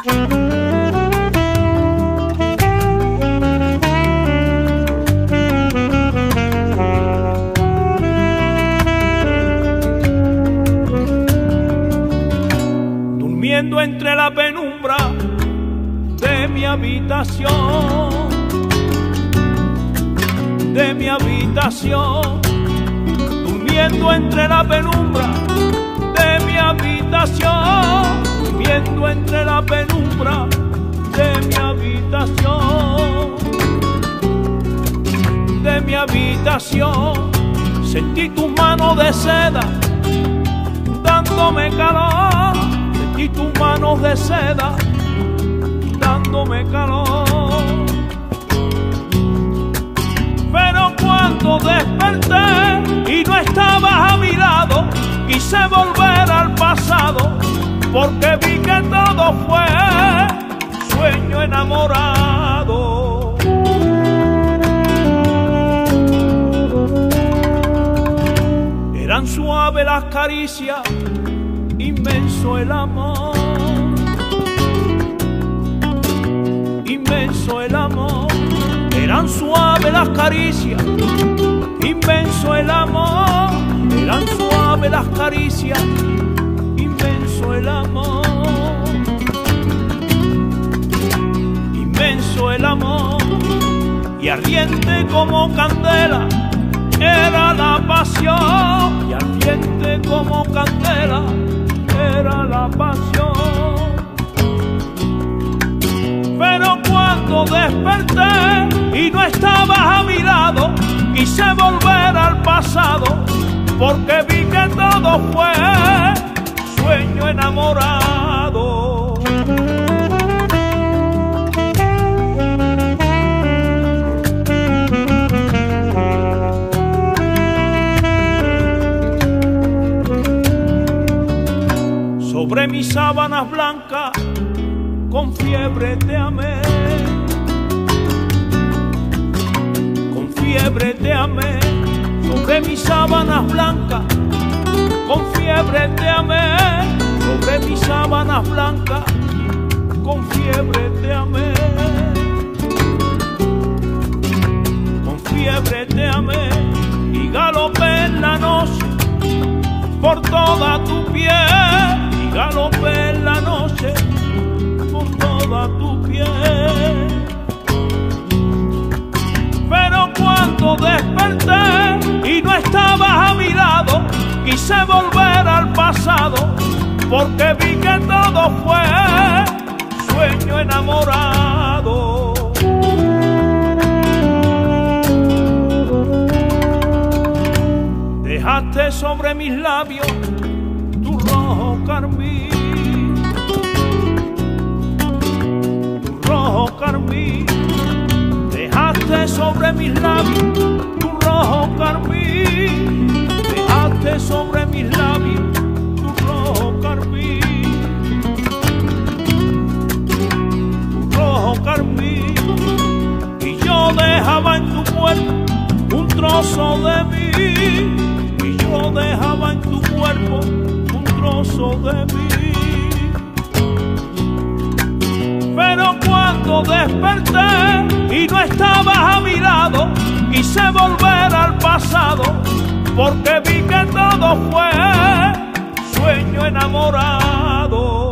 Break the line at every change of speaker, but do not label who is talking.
Durmiendo entre la penumbra de mi habitación, durmiendo entre la penumbra de mi habitación, durmiendo entre la penumbra de mi habitación, sentí tu mano de seda dándome calor, sentí tus manos de seda dándome calor. Pero cuando desperté y no estabas a mi lado, quise volver al pasado, porque vi que todo fue sueño enamorado. Eran suaves las caricias, inmenso el amor, inmenso el amor. Eran suaves las caricias, inmenso el amor. Eran suaves las caricias, inmenso el amor, inmenso el amor. Y ardiente como candela era la pasión, y ardiente como candela era la pasión. Pero cuando desperté y no estabas a mi lado, quise volver al pasado, porque vi que todo fue sueño enamorado. Sobre mis sábanas blancas con fiebre te amé, con fiebre te amé. Sobre mis sábanas blancas con fiebre te amé, sobre mis sábanas blancas con fiebre te amé, con fiebre te amé. Y galopé en la noche por toda tu piel, y galopé en la noche por toda tu piel. Pero cuando desperté y no estabas a mi lado, quise volver al pasado, porque vi que todo fue sueño enamorado. Dejaste sobre mis labios tu rojo carmín, tu rojo carmín. Dejaste sobre mis labios tu rojo carmín, dejaste sobre mis labios tu rojo carmín, tu rojo carmín. Y yo dejaba en tu cuerpo un trozo de mí, y yo dejaba en tu cuerpo un trozo de mí. Pero cuando desperté y no estabas a mi lado, quise volver al pasado, porque vi que todo fue sueño enamorado.